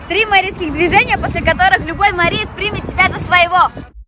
3 марийских движения, после которых любой мариец примет тебя за своего.